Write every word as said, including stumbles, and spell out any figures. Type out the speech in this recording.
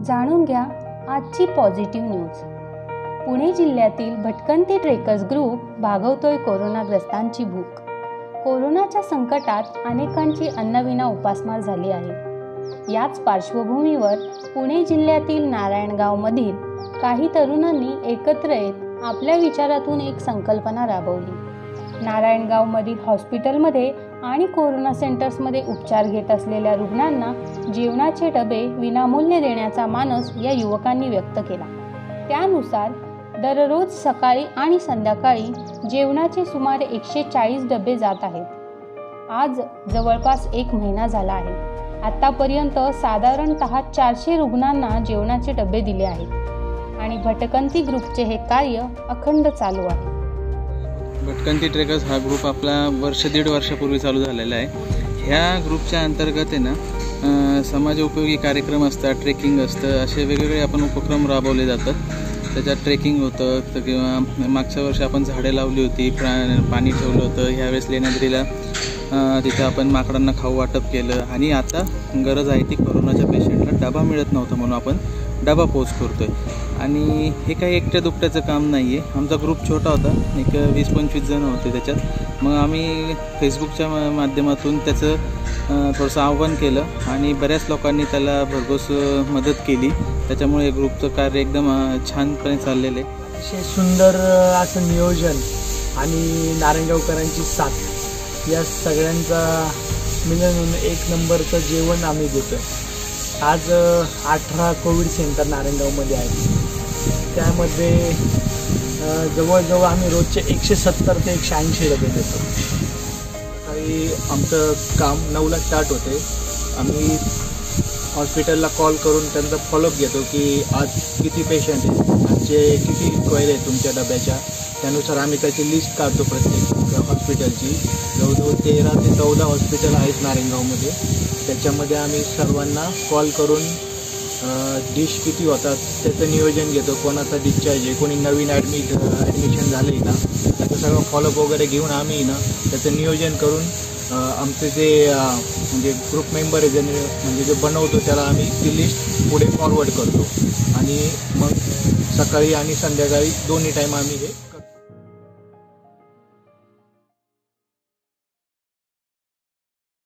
जाणून घ्या आजची पॉझिटिव्ह न्यूज। पुणे जिल्ह्यातील भटकंती ट्रेकर्स ग्रुप भागवतोय कोरोनाग्रस्तांची भूक। कोरोनाच्या संकटात अनेकांची अन्नविना उपासमार झाली आहे। याच पार्श्वभूमीवर पुणे जिल्ह्यातील नारायणगावमधील काही तरुणांनी एकत्र येत आपल्या विचारातून एक संकल्पना राबवली। नारायणगावमधील हॉस्पिटलमध्ये आणि कोरोना सेंटर्समध्ये उपचार घेत असलेल्या रुग्णांना जेवणाचे डबे विनामूल्य देण्याचा मानस या युवकांनी व्यक्त केला। त्यानुसार दररोज सकाळी आणि संध्याकाळी जेवणाचे सुमारे एकशे चाळीस डबे जात आहेत। आज जवळपास एक महिना झाला आहे। आतापर्यंत साधारणतः चारशे रुग्णांना जेवणाचे डबे दिले आहेत आणि भटकंती ग्रुपचे हे कार्य अखंड चालू आहे। भटकंती ट्रेकर्स हा ग्रुप आपला वर्ष दीड वर्षापूर्वी चालू झालेला आहे। ह्या ग्रुपच्या अंतर्गत आहे ना समाज उपयोगी कार्यक्रम असतात, ट्रेकिंग असतं, असे वेगवेगळे आपण उपक्रम राबवले जातात। त्याच्यात ट्रेकिंग होतं तर किंवा मागच्या वर्षी आपण झाडे लावली होती, प्रा पाणी ठेवलं होतं। ह्यावेळेस लेण्याद्रीला तिथं आपण माकडांना खाऊ वाटप केलं आणि आता गरज आहे ती कोरोनाच्या पेशंटला डबा मिळत नव्हता म्हणून आपण डबा पोच करतोय। आणि हे काही एकट्या दुकट्याचं काम नाही आहे। आमचा ग्रुप छोटा होता, एक वीस पंचवीस जण होते त्याच्यात। मग आम्ही फेसबुकच्या माध्यमातून त्याचं थोडंसं आव्हान केलं आणि बऱ्याच लोकांनी त्याला भरघोस मदत केली। त्याच्यामुळे ग्रुपचं कार्य एकदम छानपणे चाललेलं आहे। अतिशय सुंदर असं नियोजन आणि नारायणगावकरांची साथ या सगळ्यांचा मिळून होऊन एक नंबरचं जेवण आम्ही देतो आहे। आज अठरा कोविड सेंटर नारायणगावमध्ये आहेत। त्यामध्ये जवळजवळ आम्ही रोजचे एकशे सत्तर ते एकशे ऐंशी डबे देतो। सकाळी आमचं काम नऊला स्टार्ट होते। आम्ही हॉस्पिटलला कॉल करून त्यांचा फॉलोअप घेतो की आज किती पेशंट आहेत, आजचे किती क्वेर आहेत तुमच्या डब्याच्या। त्यानुसार आम्ही त्याची लिस्ट काढतो प्रत्येक हॉस्पिटलची। जवळजवळ तेरा ते चौदा हॉस्पिटल आहेत नारायणगावमध्ये। त्याच्यामध्ये आम्ही सर्वांना कॉल करून डिश किती होतात त्याचं नियोजन घेतो। कोणाचा डिस्चार्ज आहे, कोणी नवीन ॲडमिट ॲडमिशन झालं आहे ना, त्याचं सगळं फॉलोअप वगैरे घेऊन आम्ही ना त्याचं नियोजन करून आमचे जे म्हणजे ग्रुप मेंबर आहे ज्याने म्हणजे जे बनवतो त्याला आम्ही ती लिस्ट पुढे फॉरवर्ड करतो आणि मग सकाळी आणि संध्याकाळी दोन्ही टाईम आम्ही हे